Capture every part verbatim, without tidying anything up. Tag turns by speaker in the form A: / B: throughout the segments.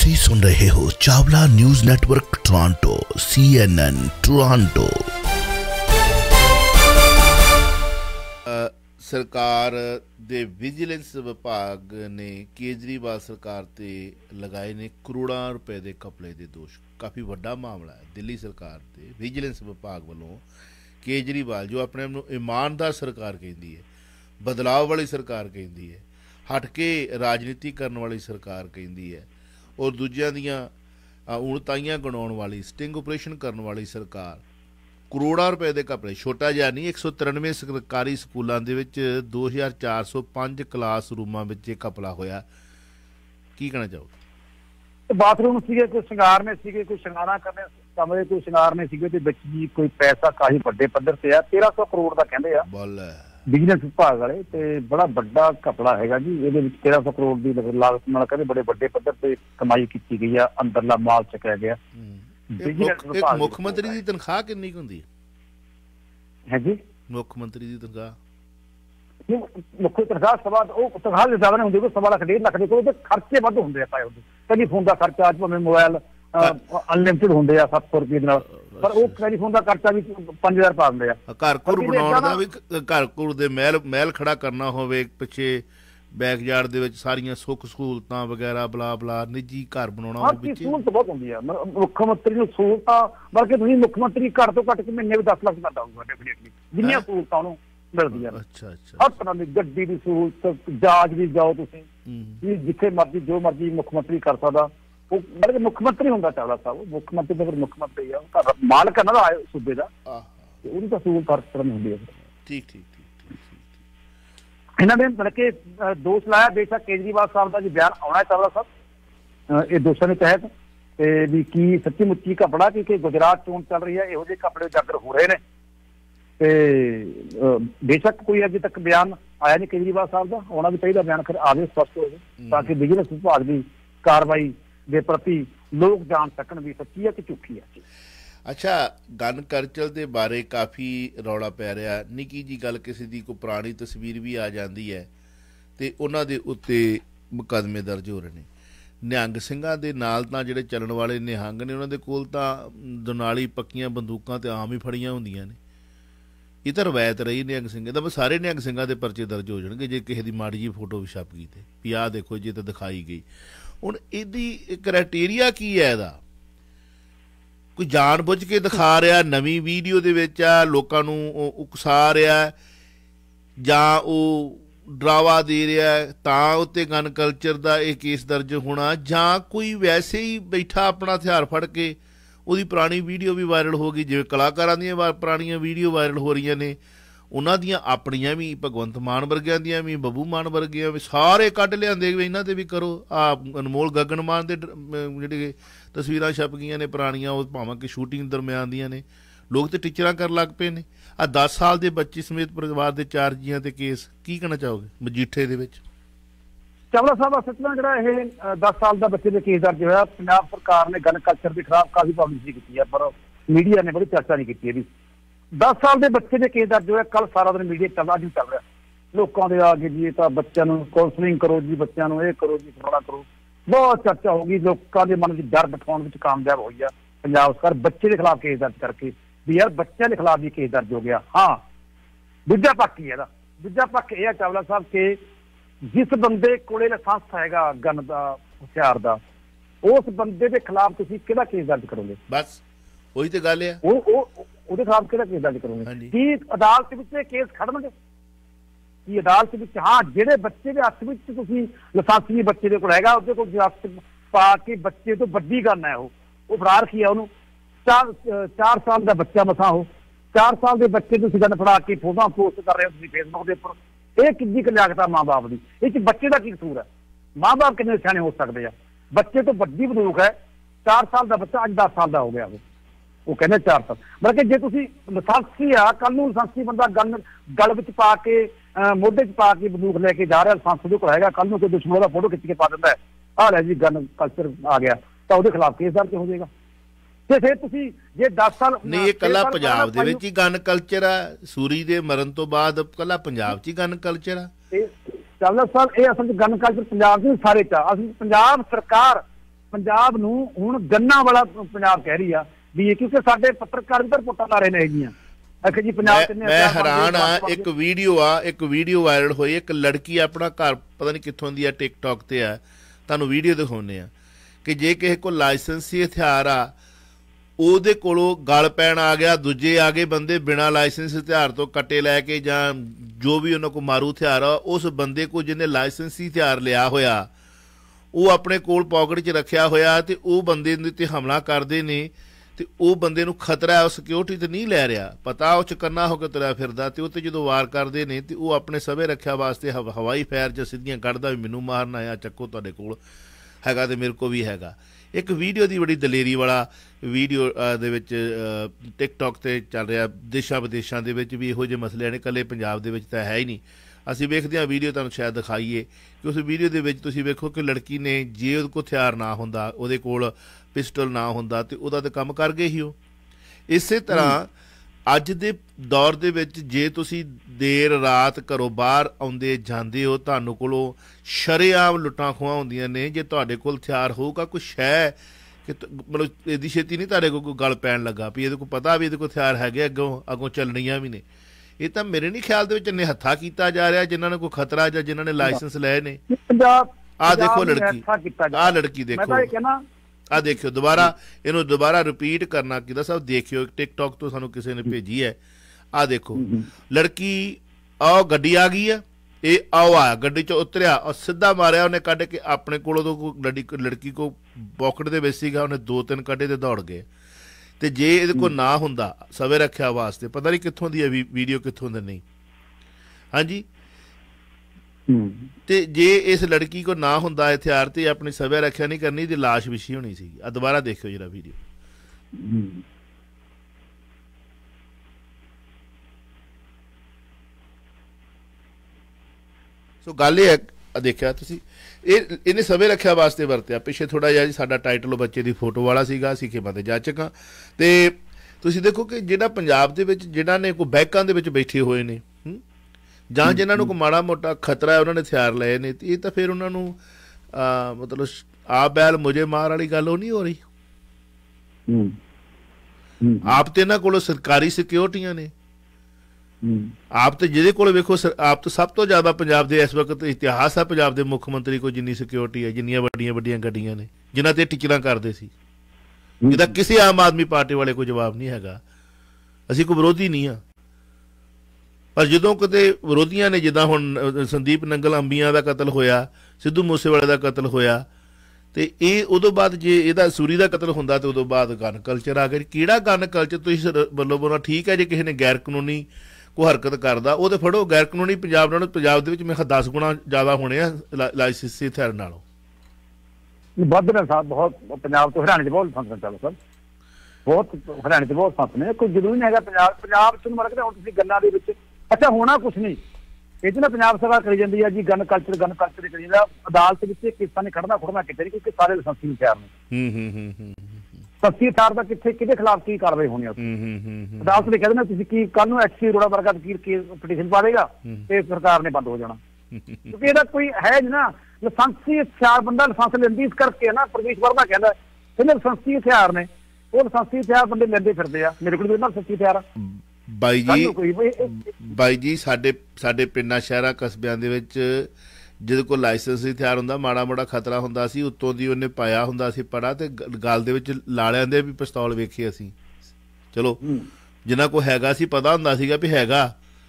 A: ਤੁਸੀਂ ਸੁਣ ਰਹੇ ਹੋ Chawla news network Toronto C N N Toronto. ਸਰਕਾਰ ਦੇ ਵਿਜੀਲੈਂਸ ਵਿਭਾਗ ਨੇ ਕੇਜਰੀਵਾਲ ਸਰਕਾਰ ਤੇ ਲਗਾਏ ਨੇ ਕਰੋੜਾਂ ਰੁਪਏ ਦੇ ਘਪਲੇ ਦੇ ਦੋਸ਼। ਕਾਫੀ ਵੱਡਾ ਮਾਮਲਾ ਹੈ। ਦਿੱਲੀ ਸਰਕਾਰ ਦੇ ਵਿਜੀਲੈਂਸ ਵਿਭਾਗ ਵੱਲੋਂ ਕੇਜਰੀਵਾਲ ਜੋ ਆਪਣੇ ਆਪ ਨੂੰ ਇਮਾਨਦਾਰ ਸਰਕਾਰ ਕਹਿੰਦੀ ਹੈ, ਬਦਲਾਵ ਵਾਲੀ ਸਰਕਾਰ ਕਹਿੰਦੀ ਹੈ, ਹਟ ਕੇ ਰਾਜਨੀਤੀ ਕਰਨ वाली सरकार कहती है और दूजिया दियां उणताइयां गिनाउण वाली स्टिंग ऑपरेशन करने वाली सरकार करोड़ां रुपए के घपले। छोटा जिहा नहीं, एक सौ तिरानवे सरकारी स्कूलों के दो हज़ार चार सौ पाँच क्लास रूमां विच घपला होया। की कहना चाहोगे?
B: बाथरूम सीगे, कोई श्रृंगार में सीगे, कोई श्रृंगारा करने कमरे कोई श्रृंगार में सीगे ते विच जी कोई पैसा काफी वड्डे पद्धर ते आ तेरह सौ करोड़ दा कहंदे आ बोल बिजनेस विभाग वाले ते बड़ा बड़ा घपला हैगा जी। ये तेरह सौ करोड़ की लागत नाल कहते बड़े बड़े पद्धर से कमाई की गई है, अंदरला माल चुकाया गया।
A: मुख्यमंत्री की तनख्वाह कितनी हुंदी
B: है जी?
A: मुख्यमंत्री की तनख्वाह
B: मुख्य तनख्वाह सवा तनख्वाह ज्यादा नहीं होंगी, सवा लाख डेढ़ लाख देखो खर्चे वध होंगे पाए होंगे। टेलीफोन का खर्चा भावें मोबाइल अनलिमिटेड होंगे सत्त सौ रुपये पर वो टेलीफोन का खर्चा भी पांच हजार पा दिंदे आ।
A: घर घुर बनाउण दा भी घर घुर दे महल महल खड़ा करना होवे पिछे बैकयार्ड दे विच सारियां सुख सहूलतां वगैरह बला बला निजी घर बनाउणा
B: होवे पिछे सहूलत बहुत हुंदी आ। मुख्यमंत्री नूं सहूलतां बल्कि तुसीं मुख्यमंत्री घट तो घट महीने भी दस लाख दा होऊगा डेफिनेटली जिन्नियां सहूलतां नूं मिलदियां। अच्छा अच्छा हर तरह दी गड्डी दी सहूलत जहाज भी जाओ तुसीं जिथे मर्जी जो मर्जी मुख्यमंत्री कर सकदा। वो बल्कि मुख्यमंत्री होंदा चावला साहब मुख्यमंत्री तो फिर मुख्यमंत्री है मालक है ना सूबे का उनकी तो सहूलत हर तरह होंदी है। ठीक ठीक ठीक इन्होंने बल्कि दोष लाया बेशक केजरीवाल साहब का जी बयान आना चावला साहब ये दोषों के तहत भी की सच्ची मुच्ची कपड़ा क्योंकि गुजरात चोन चल रही है यहो ਜਿਹੇ कपड़े उजागर हो रहे हैं। बेशक कोई अजे तक बयान आया नहीं केजरीवाल साहब का, आना भी चाहिए बयान फिर आगे स्पष्ट हो जाए ताकि विजिलेंस विभाग की कार्रवाई ਦੇ ਪ੍ਰਤੀ ਲੋਕ ਜਾਣ ਸਕਣ ਵੀ ਸੱਚੀ ਹੈ ਕਿ ਝੂਠੀ ਹੈ।
A: ਅੱਛਾ, ਗਨ ਕਲਚਰ ਦੇ ਬਾਰੇ ਕਾਫੀ ਰੌਲਾ ਪੈ ਰਿਹਾ। ਨਿੱਕੀ ਜੀ ਗੱਲ ਕਿਸੇ ਦੀ ਕੋਈ ਪੁਰਾਣੀ ਤਸਵੀਰ ਵੀ ਆ ਜਾਂਦੀ ਹੈ ਤੇ ਉਹਨਾਂ ਦੇ ਉੱਤੇ ਮੁਕੱਦਮੇ ਦਰਜ ਹੋ ਰਹੇ ਨੇ। ਨਿਹੰਗ ਸਿੰਘਾਂ ਦੇ ਨਾਲ ਤਾਂ ਜਿਹੜੇ ਚੱਲਣ ਵਾਲੇ ਨਿਹੰਗ ਨੇ ਉਹਨਾਂ ਦੇ ਕੋਲ ਤਾਂ ਦੁਨਾਲੀ ਪੱਕੀਆਂ ਬੰਦੂਕਾਂ ਤੇ ਆਮ ਹੀ ਫੜੀਆਂ ਹੁੰਦੀਆਂ ਨੇ। ਇਹ ਤਾਂ ਰਵਾਇਤ ਰਹੀ ਨਿਹੰਗ ਸਿੰਘਾਂ ਦਾ। ਸਾਰੇ ਨਿਹੰਗ ਸਿੰਘਾਂ ਦੇ ਪਰਚੇ ਦਰਜ ਹੋ ਜਾਣਗੇ ਜੇ ਕਿਸੇ ਦੀ ਮਾੜੀ ਜੀ ਫੋਟੋ ਵੀ ਛਪ ਗਈ ਤੇ ਵੀ ਆਹ ਦੇਖੋ ਜੇ ਤਾਂ ਦਿਖਾਈ ਗਈ। ਹੁਣ ਇਹਦੀ ਕ੍ਰਾਈਟੇਰੀਆ ਕੀ ਹੈ? ਇਹਦਾ ਕੋਈ ਜਾਣ ਬੁੱਝ ਕੇ ਦਿਖਾ ਰਿਹਾ ਨਵੀਂ ਵੀਡੀਓ ਦੇ ਵਿੱਚ ਆ ਲੋਕਾਂ ਨੂੰ ਉਕਸਾ ਰਿਹਾ ਜਾਂ ਉਹ ਡਰਾਵਾ ਦੇ ਰਿਹਾ ਤਾਂ ਉੱਤੇ ਗਨ ਕਲਚਰ ਦਾ ਇਹ ਕੇਸ ਦਰਜ ਹੋਣਾ ਜਾਂ ਕੋਈ ਵੈਸੇ ਹੀ ਬੈਠਾ ਆਪਣਾ ਹਥਿਆਰ ਫੜ ਕੇ ਉਹਦੀ ਪੁਰਾਣੀ ਵੀਡੀਓ ਵੀ ਵਾਇਰਲ ਹੋ ਗਈ। ਜਿਵੇਂ ਕਲਾਕਾਰਾਂ ਦੀਆਂ ਪੁਰਾਣੀਆਂ ਵੀਡੀਓ ਵਾਇਰਲ ਹੋ ਰਹੀਆਂ ਨੇ ਉਹਨਾਂ ਦੀਆਂ ਆਪਣੀਆਂ ਵੀ ਭਗਵੰਤ ਮਾਨ ਵਰਗਿਆਂ ਦੀਆਂ ਵੀ ਬੱਬੂ ਮਾਨ ਵਰਗਿਆਂ ਵੀ ਸਾਰੇ ਕੱਢ ਲਿਆਂਦੇ ਵੀ ਇਹਨਾਂ 'ਤੇ ਵੀ ਕਰੋ। ਆਹ ਅਨਮੋਲ ਗਗਨ ਮਾਨ ਦੇ ਜਿਹੜੇ ਤਸਵੀਰਾਂ ਛਪ ਗਈਆਂ ਨੇ ਪੁਰਾਣੀਆਂ ਉਹ ਭਾਵੇਂ ਕਿ ਸ਼ੂਟਿੰਗ ਦਰਮਿਆਨ ਦੀਆਂ ਨੇ ਲੋਕ ਤਾਂ ਟੀਚਰਾਂ ਕਰਨ ਲੱਗ ਪਏ ਨੇ। ਆਹ ਦਸ ਸਾਲ ਦੇ ਬੱਚੇ ਸਮੇਤ ਪਰਿਵਾਰ ਦੇ ਚਾਰ ਜੀਆਂ 'ਤੇ ਕੇਸ ਕੀ ਕਹਿਣਾ ਚਾਹੋਗੇ ਮਜੀਠੇ ਦੇ ਵਿੱਚ?
B: ਚਾਵਲਾ ਸਾਹਿਬ ਅਸਲ ਨਾਲ ਜਿਹੜਾ ਇਹ ਦਸ ਸਾਲ ਦਾ ਬੱਚੇ ਦੇ ਕੇਸ ਦਰਜ ਹੋਇਆ ਪੰਜਾਬ ਸਰਕਾਰ ਨੇ ਗਨ ਕਲਚਰ ਦੇ ਖਿਲਾਫ ਕਾਫੀ ਪਬਲਿਸਿਟੀ ਕੀਤੀ ਹੈ ਪਰ ਮੀਡੀਆ ਨੇ ਬੜੀ ਚਰਚਾ ਨਹੀਂ ਕੀਤੀ ਇਹਦੀ। दस साल के बच्चे के केस दर्ज होया कल सारा दिन मीडिया चल अज चल रहा लोगों के आगे जी तो बच्चों काउंसलिंग करो जी बच्चों ये करो जी फलाना करो बहुत चर्चा होगी। लोगों के मन में डर बिठाने में कामयाब हुई है पंजाब सरकार बच्चे के खिलाफ केस दर्ज करके भी यार बच्चों के खिलाफ भी केस दर्ज हो गया। हाँ दूजा पक्ष ही है दूजा पक्ष यह चावला साहब के जिस बंदे कोले लाइसेंस हैगा गन का हथियार का उस बंदे के खिलाफ तुसीं किहड़ा केस दर्ज करोगे? बस
A: वही तो गल है
B: ਉਹਦੇ ਖਿਲਾਫ ਕਿਹੜਾ ਕੇਸ ਦਰਜ ਕਰੋਗੇ? ਕੀ ਅਦਾਲਤ ਵਿੱਚ ਕੇਸ ਖੜਨਗੇ? ਕੀ ਅਦਾਲਤ ਵਿੱਚ ਹਾਂ ਜਿਹੜੇ ਬੱਚੇ ਦੇ ਹੱਥ ਵਿੱਚ ਤੁਸੀਂ ਲਾਇਸੈਂਸੀ ਬੱਚੇ ਦੇ ਕੋਲ ਹੈਗਾ ਉਹਦੇ ਕੋਲ ਜਵਾਬ ਪਾ ਕੇ ਬੱਚੇ ਤੋਂ ਵੱਡੀ ਗੱਲ ਹੈ ਉਹ ਉਹ ਫੜਾ ਰੱਖੀ ਆ ਉਹਨੂੰ ਚਾਰ ਚਾਰ ਸਾਲ ਦਾ ਬੱਚਾ ਮਸਾਂ ਉਹ ਚਾਰ ਸਾਲ ਦੇ ਬੱਚੇ ਤੁਸੀਂ ਗਨ ਫੜਾ ਕੇ ਫੋਟੋਆਂ ਪੋਸਟ ਕਰ ਰਹੇ ਹੋ ਤੁਸੀਂ ਫੇਸਬੁੱਕ ਦੇ ਉੱਪਰ। ਇਹ ਕਿੰਨੀ ਕੁ ਲਿਆਕਤ ਆ ਮਾਂ ਬਾਪ ਦੀ? ਇਹ 'ਚ ਬੱਚੇ ਦਾ ਕੀ ਕਸੂਰ ਹੈ? ਮਾਂ ਬਾਪ ਕਿੰਨੇ ਸਿਆਣੇ ਹੋ ਸਕਦੇ ਆ? ਬੱਚੇ ਤੋਂ ਵੱਡੀ ਬੰਦੂਕ ਹੈ ਚਾਰ ਸਾਲ ਦਾ ਬੱਚਾ ਅੱਜ ਦਸ ਸਾਲ ਦਾ ਹੋ ਗਿਆ ਉਹ ਉਹ ਕਹਿੰਦੇ ਚਾਰ ਸਾਲ ਬਲਕਿ ਜੇ ਤੁਸੀਂ ਲਾਇਸੈਂਸੀ ਆ ਕੱਲ ਨੂੰ ਲਾਇਸੈਂਸੀ ਬੰਦਾ ਗਨ ਗਲ ਵਿੱਚ ਪਾ ਕੇ ਮੋਢੇ 'ਚ ਪਾ ਕੇ ਬੰਦੂਕ ਲੈ ਕੇ ਜਾ ਰਿਹਾ ਲਾਇਸੈਂਸ ਉਹਦੇ ਕੋਲ ਹੈਗਾ ਕੱਲ ਨੂੰ ਕੋਈ ਦੁਸ਼ਮਣ ਦਾ ਫੋਟੋ ਖਿੱਚ ਕੇ ਪਾ ਦਿੰਦਾ ਆਹ ਲੈ ਜੀ ਗਨ ਕਲਚਰ ਆ ਗਿਆ ਤਾਂ ਉਹਦੇ ਖਿਲਾਫ ਕੇਸ ਦਰਜ ਹੋ ਜਾਏਗਾ। ਤੇ ਫਿਰ ਤੁਸੀਂ ਜੇ ਦਸ ਸਾਲ
A: ਨਹੀਂ ਇਹ ਕੱਲਾ ਪੰਜਾਬ ਦੇ ਵਿੱਚ ਹੀ ਗਨ ਕਲਚਰ ਆ ਸੂਰੀ ਦੇ ਮਰਨ ਤੋਂ ਬਾਅਦ ਕੱਲਾ ਪੰਜਾਬ 'ਚ ਹੀ ਗਨ ਕਲਚਰ ਆ?
B: ਚਾਵਲਾ ਸਾਹਿਬ ਇਹ ਅਸਲ 'ਚ ਗਨ ਕਲਚਰ ਪੰਜਾਬ ਦੇ ਸਾਰੇ 'ਚ ਅਸਲ ਪੰਜਾਬ ਸਰਕਾਰ ਪੰਜਾਬ ਨੂੰ ਹੁਣ ਗੰਨਾ ਵਾਲਾ ਪੰਜਾਬ ਕਹਿ ਰਹੀ ਆ ਵੀ, ਕਿਉਂਕਿ ਸਾਡੇ ਪੱਤਰਕਾਰ ਵੀ ਤਾਂ ਰਿਪੋਰਟਾਂ ਲਾ ਰਹੇ ਨੇ ਹੈਗੀਆਂ। ਅਖੇ ਜੀ ਪੰਜਾਬ
A: ਮੈਂ ਹੈਰਾਨ ਆ, ਇੱਕ ਵੀਡੀਓ ਆ ਇੱਕ ਵੀਡੀਓ ਵਾਇਰਲ ਹੋਈ, ਇੱਕ ਲੜਕੀ ਆਪਣਾ ਘਰ ਪਤਾ ਨਹੀਂ ਕਿੱਥੋਂ ਦੀ ਆ, ਟਿਕਟੌਕ ਤੇ ਆ, ਤੁਹਾਨੂੰ ਵੀਡੀਓ ਦਿਖਾਉਂਦੇ ਆ ਕਿ ਜੇ ਕਿਸੇ ਕੋਲ ਲਾਇਸੈਂਸੀ ਹਥਿਆਰ ਆ ਉਹਦੇ ਕੋਲੋਂ ਗਲ ਪੈਣ ਆ ਗਿਆ, ਦੂਜੇ ਆ ਗਏ ਬੰਦੇ ਬਿਨਾਂ ਲਾਇਸੈਂਸ ਹਥਿਆਰ ਤੋਂ ਕੱਟੇ ਲੈ ਕੇ ਜਾਂ ਜੋ ਵੀ ਉਹਨਾਂ ਕੋਲ ਮਾਰੂ ਹਥਿਆਰ ਆ, ਉਸ ਬੰਦੇ ਕੋਲ ਜਿਹਨੇ ਲਾਇਸੈਂਸੀ ਹਥਿਆਰ ਲਿਆ ਹੋਇਆ ਉਹ ਆਪਣੇ ਕੋਲ ਪਾਕਟ 'ਚ ਰੱਖਿਆ ਹੋਇਆ ਤੇ ਉਹ ਬੰਦੇ ਦੇ ਉੱਤੇ ਹਮਲਾ ਕਰਦੇ ਨੇ ਤੇ ਉਹ ਬੰਦੇ ਨੂੰ ਖਤਰਾ, ਉਹ ਸਿਕਿਉਰਿਟੀ ਤੇ ਨਹੀਂ ਲੈ ਰਿਹਾ, ਪਤਾ ਉਹ ਚਕੰਨਾ ਹੋ ਕੇ ਤੁਰਿਆ ਫਿਰਦਾ ਤੇ ਉਹ ਤੇ ਜਦੋਂ ਵਾਰ ਕਰਦੇ ਨੇ ਤੇ ਉਹ ਆਪਣੇ ਸਵੇ ਰੱਖਿਆ ਵਾਸਤੇ ਹਵਾਈ ਫਾਇਰ ਜਾਂ ਸਿੱਧੀਆਂ ਕੱਢਦਾ ਵੀ ਮੈਨੂੰ ਮਾਰਨਾ ਆ, ਚੱਕੋ ਤੁਹਾਡੇ ਕੋਲ ਹੈਗਾ ਤੇ ਮੇਰੇ ਕੋਲ ਵੀ ਹੈਗਾ। ਇੱਕ ਵੀਡੀਓ ਦੀ ਬੜੀ ਦਲੇਰੀ ਵਾਲਾ ਵੀਡੀਓ ਦੇ ਵਿੱਚ ਟਿਕਟੌਕ ਤੇ ਚੱਲ ਰਿਹਾ, ਦੇਸ਼ਾਂ ਵਿਦੇਸ਼ਾਂ ਦੇ ਵਿੱਚ ਵੀ ਇਹੋ ਜਿਹੇ ਮਸਲੇ ਨੇ, ਇਕੱਲੇ ਪੰਜਾਬ ਦੇ ਵਿੱਚ ਤਾਂ ਹੈ ਹੀ ਨਹੀਂ। ਅਸੀਂ ਵੇਖਦੇ ਹਾਂ ਵੀਡੀਓ, ਤੁਹਾਨੂੰ ਸ਼ਾਇਦ ਦਿਖਾਈਏ ਕਿ ਉਸ ਵੀਡੀਓ ਦੇ ਵਿੱਚ ਤੁਸੀਂ ਵੇਖੋ ਕਿ ਲੜਕੀ ਨੇ ਜੇ ਉਹਦੇ ਕੋਲ ਹਥਿਆਰ ਨਾ ਹੁੰਦਾ, ਉਹਦੇ ਕੋਲ ਪਿਸਟਲ ਨਾ ਹੁੰਦਾ ਤੇ ਉਹਦਾ ਤਾਂ ਕੰਮ ਕਰ ਗਏ ਹੀ ਉਹ। ਇਸੇ ਤਰ੍ਹਾਂ ਅੱਜ ਦੇ ਦੌਰ ਦੇ ਵਿੱਚ ਜੇ ਤੁਸੀਂ ਦੇਰ ਰਾਤ ਘਰੋਂ ਬਾਹਰ ਆਉਂਦੇ ਜਾਂਦੇ ਹੋ, ਤੁਹਾਨੂੰ ਕੋਲੋਂ ਸ਼ਰੇਆਮ ਲੁੱਟਾਂ ਖੋਹਾਂ ਹੁੰਦੀਆਂ ਨੇ। ਜੇ ਤੁਹਾਡੇ ਕੋਲ ਹਥਿਆਰ ਹੋਊਗਾ, ਕੋਈ ਸ਼ੈ ਕਿ ਮਤਲਬ ਇਹਦੀ ਛੇਤੀ ਨਹੀਂ ਤੁਹਾਡੇ ਕੋਲ ਕੋਈ ਗੱਲ ਪੈਣ ਲੱਗਾ ਵੀ ਇਹਦੇ ਕੋਲ ਪਤਾ ਵੀ ਇਹਦੇ ਕੋਲ ਹਥਿਆਰ ਹੈਗੇ, ਅੱਗੋਂ ਅੱਗੋਂ ਚੱਲਣੀਆਂ ਵੀ ਨੇ। ਇਹ ਤਾਂ ਮੇਰੇ ਨਹੀਂ ਖਿਆਲ ਦੇ ਵਿੱਚ ਨਿਹੱਥਾ ਕੀਤਾ ਜਾ ਰਿਹਾ ਜਿਨ੍ਹਾਂ ਨੇ ਕੋਈ ਖਤਰਾ ਜਾਂ ਜਿਨ੍ਹਾਂ ਨੇ ਲਾਇਸੈਂਸ ਲਏ ਨੇ। ਆਹ ਦੇਖੋ ਲੜਕੀ, ਆਹ ਲੜਕੀ ਦੇਖੋ, ਆਹ ਦੇਖਿਓ, ਦੁਬਾਰਾ ਇਹਨੂੰ ਦੁਬਾਰਾ ਰਿਪੀਟ ਕਰਨਾ ਕਿਹਦਾ ਸਭ ਦੇਖਿਓ, ਟਿਕਟੌਕ ਤੋਂ ਸਾਨੂੰ ਕਿਸੇ ਨੇ ਭੇਜੀ ਹੈ। ਆਹ ਦੇਖੋ ਲੜਕੀ, ਆਹ ਗੱਡੀ ਆ ਗਈ ਆ, ਇਹ ਆਓ ਆ ਗੱਡੀ ਚੋਂ ਉਤਰਿਆ ਔਰ ਸਿੱਧਾ ਮਾਰਿਆ ਉਹਨੇ ਕੱਢ ਕੇ ਆਪਣੇ ਕੋਲੋਂ ਤੋਂ ਲੜਕੀ ਕੋ ਪੌਕਟ ਦੇ ਵਿੱਚ ਸੀਗਾ, ਉਹਨੇ ਦੋ ਤਿੰਨ ਕੱਢੇ ਤੇ ਦੌੜ ਗਏ। ਤੇ ਜੇ ਇਹਦੇ ਕੋਲ ਨਾ ਹੁੰਦਾ ਸਵੇ ਰੱਖਿਆ ਵਾਸਤੇ, ਪਤਾ ਨਹੀਂ ਕਿੱਥੋਂ ਦੀ ਹੈ ਵੀਡੀਓ, ਕਿੱਥੋਂ ਦੀ ਨਹੀਂ। ਹਾਂਜੀ, ਤੇ ਜੇ ਇਸ ਲੜਕੀ ਕੋ ਨਾ ਹੁੰਦਾ ਹਥਿਆਰ ਤੇ ਆਪਣੀ ਸਵਿਆ ਰੱਖਿਆ ਨਹੀਂ ਕਰਨੀ, ਇਹਦੀ ਲਾਸ਼ ਵਿਛੀ ਹੋਣੀ ਸੀ। ਆ ਦੁਬਾਰਾ ਦੇਖਿਓ ਜਰਾ ਵੀਡੀਓ। ਸੋ ਗੱਲ ਇਹ ਹੈ, ਦੇਖਿਆ ਤੁਸੀਂ, ਇਹ ਇਹਨੇ ਸਵੇ ਰੱਖਿਆ ਵਾਸਤੇ ਵਰਤਿਆ। ਪਿੱਛੇ ਥੋੜਾ ਜਿਹਾ ਸਾਡਾ ਟਾਈਟਲ ਬੱਚੇ ਦੀ ਫੋਟੋ ਵਾਲਾ ਸੀਗਾ, ਅਸੀਂ ਖੇਮਾਂ ਤੇ ਜਾ ਚੁੱਕਾ। ਤੇ ਤੁਸੀਂ ਦੇਖੋ ਕਿ ਜਿਹੜਾ ਪੰਜਾਬ ਦੇ ਵਿੱਚ ਜਿਹਨਾਂ ਨੇ ਕੋਈ ਬੈਕਾਂ ਦੇ ਵਿੱਚ ਬੈਠੇ ਹੋਏ ਨੇ ਜਾਂ ਜਿਹਨਾਂ ਨੂੰ ਕੋਈ ਮਾੜਾ ਮੋਟਾ ਖਤਰਾ ਹੈ, ਉਹਨਾਂ ਨੇ ਹਥਿਆਰ ਲਏ ਨੇ, ਤੇ ਇਹ ਤਾਂ ਫਿਰ ਉਹਨਾਂ ਨੂੰ ਮਤਲਬ ਆਪ ਬੈਲ ਮੁਝੇ ਮਾਰ ਵਾਲੀ ਗੱਲ ਉਹ ਨਹੀਂ ਹੋ ਰਹੀ। ਆਪ ਤੇ ਇਹਨਾਂ ਕੋਲੋਂ ਸਰਕਾਰੀ ਸਿਕਿਉਰਟੀਆਂ ਨੇ, ਆਪ ਤੇ ਜਿਹਦੇ ਕੋਲ ਵੇਖੋ ਆਪ ਤੋਂ ਸਭ ਤੋਂ ਜ਼ਿਆਦਾ ਪੰਜਾਬ ਦੇ ਇਸ ਵਕਤ ਇਤਿਹਾਸ ਆ ਪੰਜਾਬ ਦੇ ਮੁੱਖ ਮੰਤਰੀ ਕੋਲ ਜਿੰਨੀ ਸਿਕਿਉਰਿਟੀ ਹੈ, ਜਿੰਨੀਆਂ ਵੱਡੀਆਂ ਵੱਡੀਆਂ ਗੱਡੀਆਂ ਨੇ ਜਿਨ੍ਹਾਂ ਤੇ ਟੀਚਰਾਂ ਕਰਦੇ ਸੀ, ਜਿਹਦਾ ਕਿਸੇ ਆਮ ਆਦਮੀ ਪਾਰਟੀ ਵਾਲੇ ਕੋਈ ਜਵਾਬ ਨਹੀਂ ਹੈਗਾ। ਅਸੀਂ ਕੋਈ ਵਿਰੋਧੀ ਨਹੀਂ ਹਾਂ, ਪਰ ਜਦੋਂ ਕਿਤੇ ਵਿਰੋਧੀਆਂ ਨੇ, ਜਿੱਦਾਂ ਹੁਣ ਸੰਦੀਪ ਨੰਗਲ ਅੰਬੀਆਂ ਦਾ ਕਤਲ ਹੋਇਆ, ਸਿੱਧੂ ਮੂਸੇਵਾਲੇ ਦਾ ਕਤਲ ਹੋਇਆ, ਤੇ ਇਹ ਉਦੋਂ ਬਾਅਦ ਜੇ ਇਹਦਾ ਸੂਰੀ ਦਾ ਕਤਲ ਹੁੰਦਾ ਤੇ ਉਦੋਂ ਬਾਅਦ ਗਨ ਕਲਚਰ ਆ ਗਿਆ। ਕਿਹੜਾ ਗਨ ਕਲਚਰ ਤੁਸੀਂ ਵੱਲੋਂ ਬੋਲਣਾ ਠੀਕ ਹੈ, ਜੇ ਕਿਸੇ ਨੇ ਗੈਰ ਕਾਨੂੰਨੀ ਕੋਈ ਹਰਕਤ ਕਰਦਾ ਉਹ ਤੇ ਫੜੋ, ਗੈਰ ਕਾਨੂੰਨੀ ਪੰਜਾਬ ਨਾਲੋਂ ਪੰਜਾਬ ਦੇ ਵਿੱਚ ਮੈਂ ਦਸ ਗੁਣਾ ਜ਼ਿਆਦਾ ਹੋਣੇ ਆ ਲਾਇਸੈਂਸੀ ਹਥਿਆਰ ਨਾਲੋਂ
B: ਵੱਧ ਨੇ ਸਾਹਿਬ। ਬਹੁਤ ਪੰਜਾਬ ਤੋਂ ਹਰਿਆਣੇ 'ਚ ਬਹੁਤ ਫੰਕਸ਼ਨ ਚੱਲ ਸਰ, ਬਹੁਤ ਹਰਿਆਣੇ 'ਚ ਬਹੁਤ ਫੰਕਸ਼ਨ ਨੇ, ਕੋਈ ਜ਼ਰੂਰੀ ਨਹੀਂ ਹੈਗਾ ਪੰਜਾਬ ਪੰਜਾਬ 'ਚ ਨੂੰ ਮਰਕਦੇ। ਹੁਣ ਤੁਸੀਂ ਗੱਲਾਂ ਦੇ ਵਿੱਚ ਅੱਛਾ ਹੋਣਾ ਕੁਛ ਨਹੀਂ, ਇਹ 'ਚ ਨਾ ਪੰਜਾਬ ਸਰਕਾਰ ਕਰੀ ਜਾਂਦੀ ਹੈ ਜੀ ਗਨ ਕਲਚਰ ਗਨ ਕਲਚਰ ਕਰੀ ਜਾਂਦਾ। ਅਦਾਲਤ ਵਿੱਚ ਕਿਸਾਂ ਨੇ ਖੜਨਾ ਖੁੜਨਾ ਕਿਤੇ ਨਹੀਂ, ਕਿਉਂਕਿ ਸਾਰੇ ਲਾਇਸੈਂਸੀ ਹਥਿਆਰ ਨੇ। ਸਸਤੀ ਹਥਿਆਰ ਦਾ ਕਿੱਥੇ ਕਿਹਦੇ ਖਿਲਾਫ ਕੀ ਕਾਰਵਾਈ ਹੋਣੀ? ਅਦਾਲਤ ਨੇ ਕਹਿ ਦੇਣਾ ਤੁਸੀਂ ਕੀ, ਕੱਲ ਨੂੰ ਐਚ ਸੀ ਅਰੋੜਾ ਵਰਗਾ ਵਕੀਲ ਪਟੀਸ਼ਨ ਪਾ ਦੇਗਾ ਤੇ ਸਰਕਾਰ ਨੇ ਬੰਦ ਹੋ ਜਾਣਾ, ਕਿਉਂਕਿ ਇਹਦਾ ਕੋਈ ਹੈ ਨੀ ਨਾ। ਲਾਇਸੈਂਸੀ ਹਥਿਆਰ ਬੰਦਾ ਲਾਇਸੈਂਸ ਲੈਂਦੀ ਇਸ ਕਰਕੇ ਨਾ, ਪ੍ਰਵੇਸ਼ ਵਰਮਾ ਕਹਿੰਦਾ ਇਹਨੇ ਲਾਇਸੈਂਸੀ ਹਥਿਆਰ ਨੇ, ਉਹ ਲਾਇਸੈਂਸੀ ਹਥਿਆਰ ਬੰਦੇ ਲੈਂਦੇ ਫਿਰਦੇ ਆ। ਮੇਰੇ ਕੋਲ ਵੀ ਲਾਇਸੈਂਸੀ ਹਥਿਆਰ ਆ ਬਾਈ ਜੀ।
A: ਬਾਈ ਜੀ ਸਾਡੇ ਸਾਡੇ ਪਿੰਡਾਂ ਸ਼ਹਿਰਾਂ ਕਸਬਿਆਂ ਦੇ ਵਿੱਚ ਜਿਹਦੇ ਕੋਲ ਲਾਇਸੈਂਸੀ ਹਥਿਆਰ ਹੁੰਦਾ, ਮਾੜਾ ਮਾੜਾ ਖਤਰਾ ਹੁੰਦਾ ਸੀ, ਉੱਤੋਂ ਦੀ ਉਹਨੇ ਪਾਇਆ ਹੁੰਦਾ ਸੀ ਪੜਾ, ਤੇ ਗਲ ਦੇ ਵਿੱਚ ਲਾ ਲੈਂਦੇ ਵੀ ਪਿਸਤੌਲ ਵੇਖੇ ਅਸੀਂ। ਚਲੋ ਜਿਨ੍ਹਾਂ ਕੋਲ ਹੈਗਾ ਸੀ ਪਤਾ ਹੁੰਦਾ ਸੀਗਾ ਵੀ ਹੈਗਾ,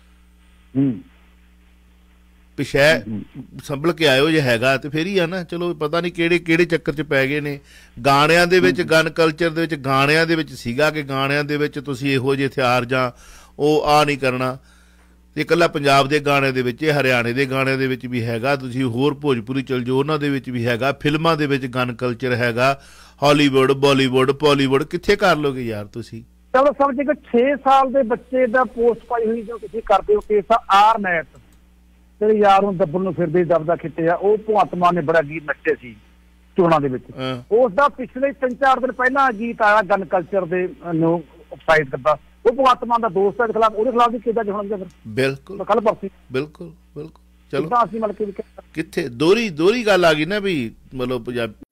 A: ਪਿਛੈ ਸੰਭਲ ਕੇ ਆਇਓ ਜੇ ਹੈਗਾ ਤੇ ਫਿਰ ਹੀ ਆ ਨਾ। ਚਲੋ ਪਤਾ ਨਹੀਂ ਕਿਹੜੇ ਕਿਹੜੇ ਚੱਕਰ 'ਚ ਪੈ ਗਏ ਨੇ। ਗਾਣਿਆਂ ਦੇ ਵਿੱਚ ਗਨ ਕਲਚਰ ਦੇ ਵਿੱਚ ਗਾਣਿਆਂ ਦੇ ਵਿੱਚ ਸੀਗਾ ਕਿ ਗਾਣਿਆਂ ਦੇ ਵਿੱਚ ਤੁਸੀਂ ਇਹੋ ਜਿਹੇ ਹਥਿਆਰ ਜਾਂ ਉਹ ਆ ਨਹੀਂ ਕਰਨਾ, ਤੇ ਇਕੱਲਾ ਪੰਜਾਬ ਦੇ ਗਾਣੇ ਦੇ ਵਿੱਚ, ਹਰਿਆਣੇ ਦੇ ਗਾਣਿਆਂ ਦੇ ਵਿੱਚ ਵੀ ਹੈਗਾ, ਤੁਸੀਂ ਹੋਰ ਭੋਜਪੁਰੀ ਚਲ ਜਾਓ ਉਹਨਾਂ ਦੇ ਵਿੱਚ ਵੀ ਹੈਗਾ, ਫਿਲਮਾਂ ਦੇ ਵਿੱਚ ਗਨ ਕਲਚਰ ਹੈਗਾ, ਹਾਲੀਵੁੱਡ ਬਾਲੀਵੁੱਡ ਪੋਲੀਵੁੱਡ ਕਿੱਥੇ ਕਰ ਲੋਗੇ ਯਾਰ ਤੁਸੀਂ।
B: ਚਲੋ ਸਭ ਜਗ੍ਹਾ ਛੇ ਸਾਲ ਦੇ ਬੱਚੇ ਦਾ ਪੋਸਟ ਪਾਈ ਹੋਈ ਜੋ ਤੁਸੀਂ ਕਰਦੇ ਹੋ ਕੇਸ ਆਰ ਨੈਟ, ਤੇਰੇ ਯਾਰ ਨੂੰ ਦੱਬਣ ਨੂੰ ਫਿਰਦੇ ਦਬਦਾ ਖਿੱਚਿਆ, ਉਹ ਭਗਵੰਤ ਮਾਨ ਨੇ ਬੜਾ ਗੀਤ ਨੱਚੇ ਸੀ ਚੋਣਾਂ ਦੇ ਵਿੱਚ। ਉਸ ਦਾ ਪਿਛਲੇ ਤਿੰਨ ਚਾਰ ਦਿਨ ਪਹਿਲਾਂ ਗੀਤ ਆਇਆ ਗਨ ਕਲਚਰ ਦੇ ਨੂੰ ਉਤਸ਼ਾਹਿਤ ਕਰਦਾ, ਉਹ ਭਗਵੰਤ ਮਾਨ ਦਾ ਦੋਸਤ ਦੇ ਖਿਲਾਫ, ਉਹਦੇ ਖਿਲਾਫ ਵੀ ਕਿੱਦਾਂ ਹੋਣਗੇ ਫਿਰ?
A: ਬਿਲਕੁਲ
B: ਕੱਲ ਪਰਸੀ
A: ਬਿਲਕੁਲ ਬਿਲਕੁਲ। ਚਲੋ
B: ਅਸੀਂ ਮਤਲਬ
A: ਕਿੱਥੇ ਦੋਹਰੀ ਦੋਹਰੀ ਗੱਲ ਆ ਗਈ ਨਾ ਵੀ ਮਤਲਬ ਪੰਜਾਬ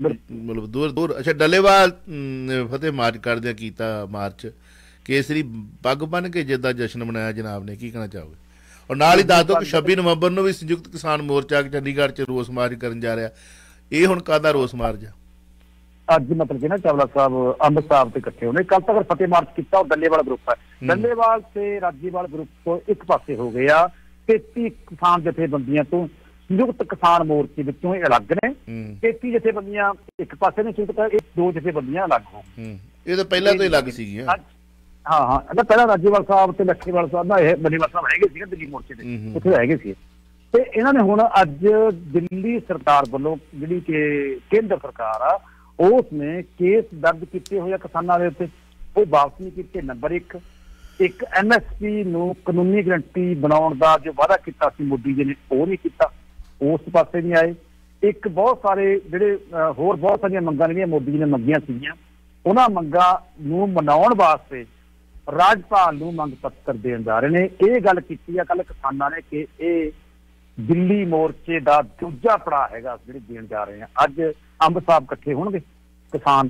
A: मतलब दूर दूर अच्छा डलेवाल फतेह मार्च करदे कीता मार्च केसरी पग बन के जिदा जश्न मनाया जनाब ने, की कहना चाहोगे? और नाल ही दस दो कि छब्बी नवंबर ਨੂੰ भी संयुक्त किसान मोर्चा चंडीगढ़ च रोस मार्च करन जा रहा, ये हुण काहदा रोस मार्च आ?
B: ਅੱਜ ਮਤਲਬ ਕਿ ਨਾ ਚਾਵਲਾ ਸਾਹਿਬ ਅੰਬ ਸਾਹਿਬ ਤੇ ਇਕੱਠੇ ਹੋਣੇ, ਕੱਲ ਤੱਕ ਫਤਿਹ ਮਾਰਚ ਕੀਤਾ, ਉਹ ਡੱਲੇਵਾਲ ਗਰੁੱਪ ਹੈ, ਡੱਲੇਵਾਲ ਤੇ ਰਾਜੀਵਾਲ ਗਰੁੱਪ ਇੱਕ ਪਾਸੇ ਹੋ ਗਏ ਆ, ਤੇਤੀ ਕਿਸਾਨ ਜਥੇਬੰਦੀਆਂ ਤੋਂ ਸੰਯੁਕਤ ਕਿਸਾਨ ਮੋਰਚੇ ਵਿੱਚੋਂ ਇਹ ਅਲੱਗ ਨੇ, ਤੇਤੀ ਜਥੇਬੰਦੀਆਂ ਇੱਕ ਪਾਸੇ ਨੇ, ਸੰਯੁਕਤ ਇਹ ਦੋ ਜਥੇਬੰਦੀਆਂ ਅਲੱਗ ਹੋ ਗਈਆਂ।
A: ਇਹ ਤਾਂ ਪਹਿਲਾਂ ਤੋਂ ਹੀ ਅਲੱਗ ਸੀਗੀਆਂ।
B: ਹਾਂ ਹਾਂ ਇਹਦਾ ਪਹਿਲਾਂ ਰਾਜੀਵਾਲ ਸਾਹਿਬ ਤੇ ਲੱਖੇਵਾਲ ਸਾਹਿਬ ਦਾ ਇਹ ਡੱਲੇਵਾਲ ਸਾਹਿਬ ਹੈਗੇ ਸੀਗੇ ਦਿੱਲੀ ਮੋਰਚੇ ਦੇ, ਉੱਥੇ ਹੈਗੇ ਸੀ, ਤੇ ਇਹਨਾਂ ਨੇ ਹੁਣ ਅੱਜ ਦਿੱਲੀ ਸਰਕਾਰ ਵੱਲੋਂ ਜਿਹੜੀ ਕਿ ਕੇਂਦਰ ਸਰਕਾਰ ਆ ਉਸ ਨੇ ਕੇਸ ਦਰਜ ਕੀਤੇ ਹੋਏ ਕਿਸਾਨਾਂ ਦੇ ਉੱਤੇ, ਉਹ ਵਾਪਸ ਨਹੀਂ ਕੀਤੇ। ਨੰਬਰ ਇੱਕ ਇੱਕ ਐਮ ਐਸ ਪੀ ਨੂੰ ਕਾਨੂੰਨੀ ਗਰੰਟੀ ਬਣਾਉਣ ਦਾ ਜੋ ਵਾਅਦਾ ਕੀਤਾ ਸੀ ਮੋਦੀ ਜੀ ਨੇ, ਉਹ ਨਹੀਂ ਕੀਤਾ, ਉਸ ਪਾਸੇ ਨਹੀਂ ਆਏ। ਇੱਕ ਬਹੁਤ ਸਾਰੇ ਜਿਹੜੇ ਹੋਰ ਬਹੁਤ ਸਾਰੀਆਂ ਮੰਗਾਂ ਜਿਹੜੀਆਂ ਮੋਦੀ ਜੀ ਨੇ ਮੰਗੀਆਂ ਸੀਗੀਆਂ, ਉਹਨਾਂ ਮੰਗਾਂ ਨੂੰ ਮਨਾਉਣ ਵਾਸਤੇ ਰਾਜਪਾਲ ਨੂੰ ਮੰਗ ਪੱਤਰ ਦੇਣ ਜਾ ਰਹੇ ਨੇ। ਇਹ ਗੱਲ ਕੀਤੀ ਆ ਕੱਲ ਕਿਸਾਨਾਂ ਨੇ ਕਿ ਇਹ ਦਿੱਲੀ ਮੋਰਚੇ ਦਾ ਦੂਜਾ ਪੜਾਅ ਹੈਗਾ ਜਿਹੜੇ ਦੇਣ ਜਾ ਰਹੇ ਆ। ਅੱਜ ਅੰਬ ਸਾਹਿਬ ਇਕੱਠੇ ਹੋਣਗੇ ਕਿਸਾਨ,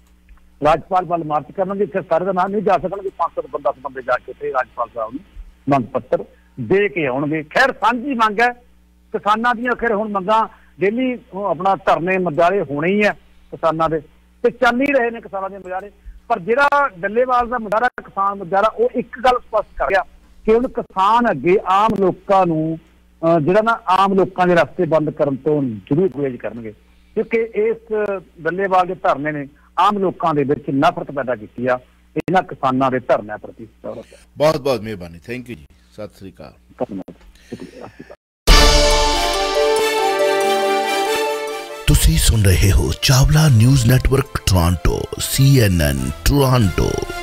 B: ਰਾਜਪਾਲ ਵੱਲ ਮਾਰਚ ਕਰਨਗੇ, ਇੱਥੇ ਸਾਰੇ ਦਾ ਨਾਮ ਨਹੀਂ ਜਾ ਸਕਣਗੇ, ਪੰਜ ਸੌ ਬੰਦਾ ਬੰਦੇ ਜਾ ਕੇ ਉੱਥੇ ਰਾਜਪਾਲ ਸਾਹਿਬ ਨੂੰ ਮੰਗ ਪੱਤਰ ਦੇ ਕੇ ਆਉਣਗੇ। ਖੈਰ ਸਾਂਝੀ ਮੰਗ ਹੈ ਕਿਸਾਨਾਂ ਦੀਆਂ, ਖੈਰ ਹੁਣ ਮੰਗਾਂ ਡੇਲੀ ਆਪਣਾ ਧਰਨੇ ਮੁਜ਼ਾਹਰੇ ਹੋਣੇ ਹੀ ਆ ਕਿਸਾਨਾਂ ਦੇ, ਤੇ ਚੱਲ ਹੀ ਰਹੇ ਨੇ ਕਿਸਾਨਾਂ ਦੇ ਮੁਜ਼ਾਹਰੇ। ਪਰ ਜਿਹੜਾ ਡੱਲੇਵਾਲ ਦਾ ਮੁਜ਼ਾਹਰਾ ਕਿਸਾਨ ਮੁਜ਼ਾਹਰਾ, ਉਹ ਇੱਕ ਗੱਲ ਸਪਸ਼ਟ ਕਰ ਗਿਆ ਕਿ ਹੁਣ ਕਿਸਾਨ ਅੱਗੇ ਆਮ ਲੋਕਾਂ ਨੂੰ ਜਿਹੜਾ ਨਾ ਆਮ ਲੋਕਾਂ ਦੇ ਰਸਤੇ ਬੰਦ ਕਰਨ ਤੋਂ ਜ਼ਰੂਰ ਗੁਰੇਜ਼ ਕਰਨਗੇ, ਕਿਉਂਕਿ ਇਸ ਡੱਲੇਵਾਲ ਦੇ ਧਰਨੇ ਨੇ ਆਮ ਲੋਕਾਂ ਦੇ ਵਿੱਚ ਨਫ਼ਰਤ ਪੈਦਾ ਕੀਤੀ ਆ ਇਹਨਾਂ ਕਿਸਾਨਾਂ ਦੇ ਧਰਨਿਆਂ ਪ੍ਰਤੀ।
A: ਬਹੁਤ ਬਹੁਤ ਮਿਹਰਬਾਨੀ, ਥੈਂਕ ਯੂ ਜੀ, ਸਤਿ ਸ੍ਰੀ ਅਕਾਲ।
C: ਤੁਸੀਂ ਸੁਣ ਰਹੇ ਹੋ Chawla news network Toronto, C N N Toronto.